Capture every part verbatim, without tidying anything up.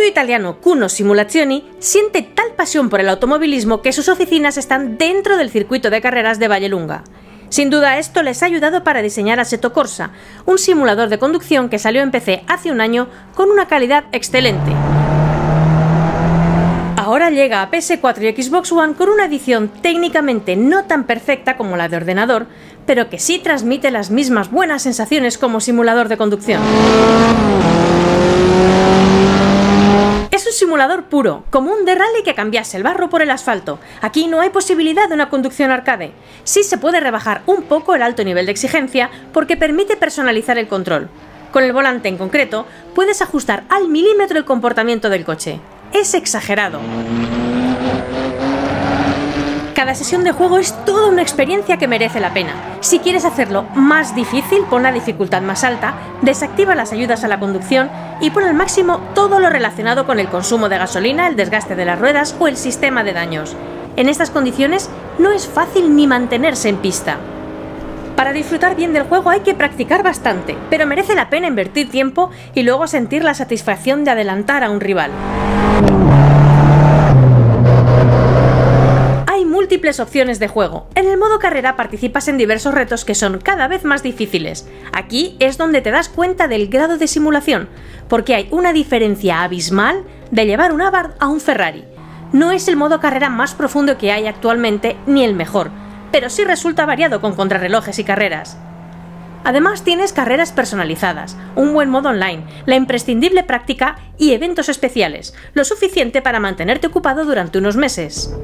estudio italiano Cuno Simulazioni siente tal pasión por el automovilismo que sus oficinas están dentro del circuito de carreras de Vallelunga. Sin duda esto les ha ayudado para diseñar Assetto Corsa, un simulador de conducción que salió en P C hace un año con una calidad excelente. Ahora llega a P S cuatro y Xbox One con una edición técnicamente no tan perfecta como la de ordenador, pero que sí transmite las mismas buenas sensaciones como simulador de conducción. Es un simulador puro, como un de rally que cambiase el barro por el asfalto. Aquí no hay posibilidad de una conducción arcade. Sí se puede rebajar un poco el alto nivel de exigencia porque permite personalizar el control. Con el volante en concreto, puedes ajustar al milímetro el comportamiento del coche. Es exagerado. Cada sesión de juego es toda una experiencia que merece la pena. Si quieres hacerlo más difícil, pon la dificultad más alta, desactiva las ayudas a la conducción y pon al máximo todo lo relacionado con el consumo de gasolina, el desgaste de las ruedas o el sistema de daños. En estas condiciones no es fácil ni mantenerse en pista. Para disfrutar bien del juego hay que practicar bastante, pero merece la pena invertir tiempo y luego sentir la satisfacción de adelantar a un rival. Hay múltiples opciones de juego. En el modo carrera participas en diversos retos que son cada vez más difíciles. Aquí es donde te das cuenta del grado de simulación, porque hay una diferencia abismal de llevar un Abarth a un Ferrari. No es el modo carrera más profundo que hay actualmente ni el mejor, pero sí resulta variado con contrarrelojes y carreras. Además tienes carreras personalizadas, un buen modo online, la imprescindible práctica y eventos especiales, lo suficiente para mantenerte ocupado durante unos meses.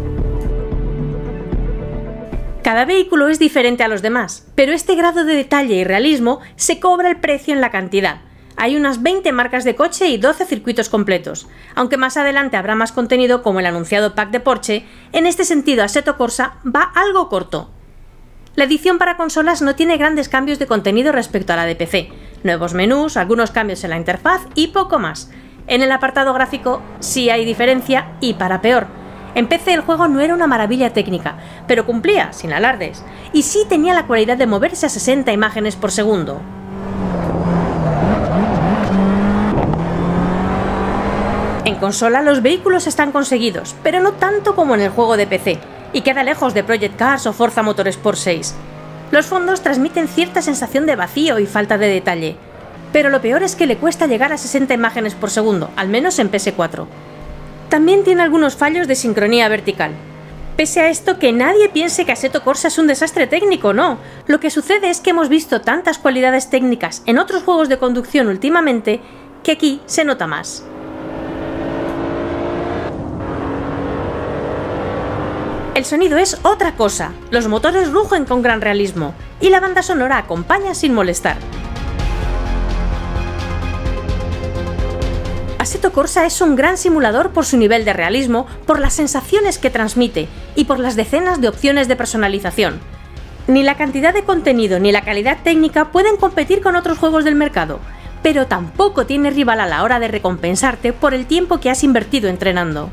Cada vehículo es diferente a los demás, pero este grado de detalle y realismo se cobra el precio en la cantidad. Hay unas veinte marcas de coche y doce circuitos completos. Aunque más adelante habrá más contenido como el anunciado pack de Porsche, en este sentido Assetto Corsa va algo corto. La edición para consolas no tiene grandes cambios de contenido respecto a la de P C. Nuevos menús, algunos cambios en la interfaz y poco más. En el apartado gráfico sí hay diferencia y para peor. En P C el juego no era una maravilla técnica, pero cumplía, sin alardes, y sí tenía la cualidad de moverse a sesenta imágenes por segundo. En consola los vehículos están conseguidos, pero no tanto como en el juego de P C, y queda lejos de Project Cars o Forza Motorsport seis. Los fondos transmiten cierta sensación de vacío y falta de detalle, pero lo peor es que le cuesta llegar a sesenta imágenes por segundo, al menos en P S cuatro. También tiene algunos fallos de sincronía vertical. Pese a esto, que nadie piense que Assetto Corsa es un desastre técnico, no. Lo que sucede es que hemos visto tantas cualidades técnicas en otros juegos de conducción últimamente que aquí se nota más. El sonido es otra cosa, los motores rugen con gran realismo y la banda sonora acompaña sin molestar. Assetto Corsa es un gran simulador por su nivel de realismo, por las sensaciones que transmite y por las decenas de opciones de personalización. Ni la cantidad de contenido ni la calidad técnica pueden competir con otros juegos del mercado, pero tampoco tiene rival a la hora de recompensarte por el tiempo que has invertido entrenando.